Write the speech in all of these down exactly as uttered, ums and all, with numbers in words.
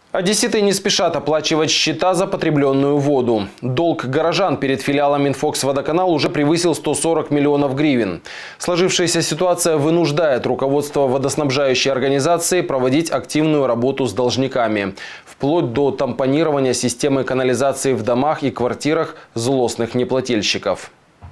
Одесситы не спешат оплачивать счета за потребленную воду. Долг горожан перед филиалом Минфокс-Водоканал уже превысил сто сорок миллионов гривен. Сложившаяся ситуация вынуждает руководство водоснабжающей организации проводить активную работу с должниками, вплоть до тампонирования системы канализации в домах и квартирах злостных неплательщиков.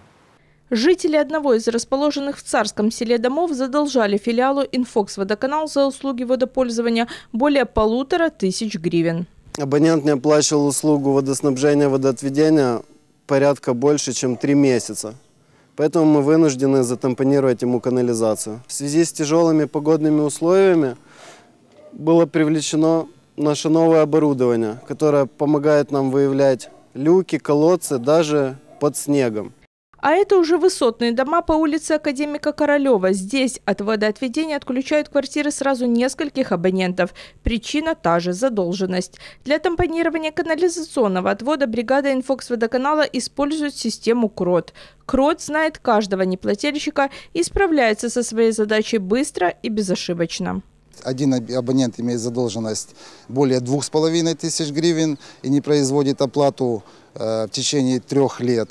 Жители одного из расположенных в Царском селе домов задолжали филиалу Инфокс-Водоканал за услуги водопользования более полутора тысяч гривен. Абонент не оплачивал услугу водоснабжения, водоотведения порядка больше, чем три месяца. Поэтому мы вынуждены затампонировать ему канализацию. В связи с тяжелыми погодными условиями было привлечено наше новое оборудование, которое помогает нам выявлять люки, колодцы даже под снегом. А это уже высотные дома по улице Академика Королева. Здесь от водоотведения отключают квартиры сразу нескольких абонентов. Причина та же – задолженность. Для тампонирования канализационного отвода бригада Инфокс-Водоканала использует систему КРОТ. КРОТ знает каждого неплательщика и справляется со своей задачей быстро и безошибочно. Один абонент имеет задолженность более двух с половиной тысяч гривен и не производит оплату в течение трех лет.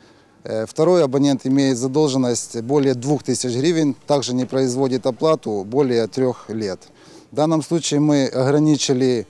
Второй абонент имеет задолженность более двух тысяч гривен, также не производит оплату более трех лет. В данном случае мы ограничили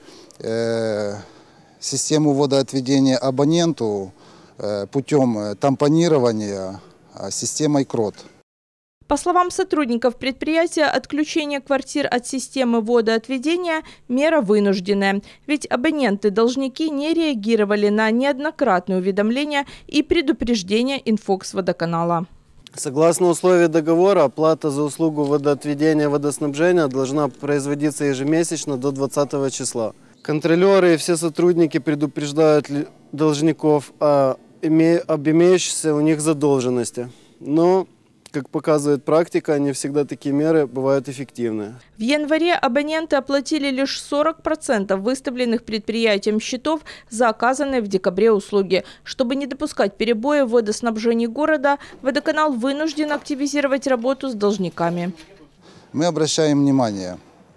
э, систему водоотведения абоненту э, путем тампонирования э, системой КРОТ. По словам сотрудников предприятия, отключение квартир от системы водоотведения – мера вынужденная. Ведь абоненты-должники не реагировали на неоднократные уведомления и предупреждения Инфокс-Водоканала. Согласно условиям договора, оплата за услугу водоотведения и водоснабжения должна производиться ежемесячно до двадцатого числа. Контролеры и все сотрудники предупреждают должников об имеющейся у них задолженности. Но как показывает практика, не всегда такие меры бывают эффективны. В январе абоненты оплатили лишь сорок процентов выставленных предприятием счетов за оказанные в декабре услуги. Чтобы не допускать перебоя в водоснабжении города, водоканал вынужден активизировать работу с должниками. Мы обращаем внимание,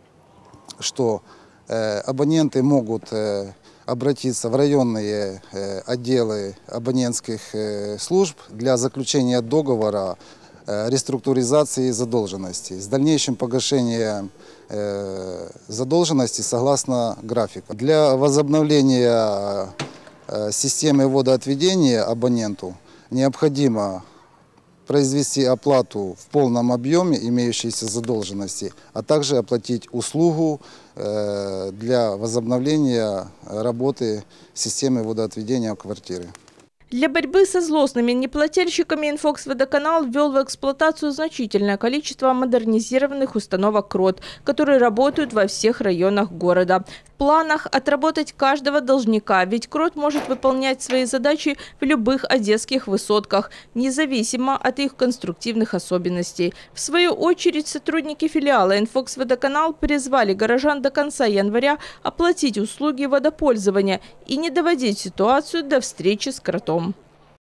что э, абоненты могут э, обратиться в районные э, отделы абонентских э, служб для заключения договора реструктуризации задолженности с дальнейшим погашением э, задолженности согласно графику. Для возобновления э, системы водоотведения абоненту необходимо произвести оплату в полном объеме имеющейся задолженности, а также оплатить услугу э, для возобновления работы системы водоотведения квартиры. Для борьбы со злостными неплательщиками Инфокс-Водоканал ввел в эксплуатацию значительное количество модернизированных установок КРОТ, которые работают во всех районах города. В планах отработать каждого должника, ведь КРОТ может выполнять свои задачи в любых одесских высотках, независимо от их конструктивных особенностей. В свою очередь, сотрудники филиала Инфокс-Водоканал призвали горожан до конца января оплатить услуги водопользования и не доводить ситуацию до встречи с КРОТом.